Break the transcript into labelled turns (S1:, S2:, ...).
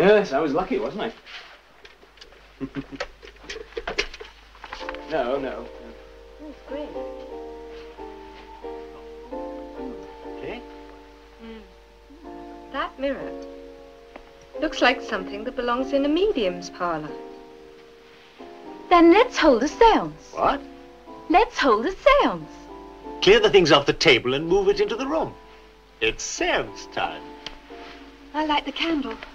S1: Yes, I was lucky, wasn't I? No.
S2: That's great.
S3: Okay.
S2: That mirror looks like something that belongs in a medium's parlor.
S4: Then let's hold a seance.
S3: What?
S4: Let's hold a seance.
S3: Clear the things off the table and move it into the room. It's seance time.
S2: I light the candle.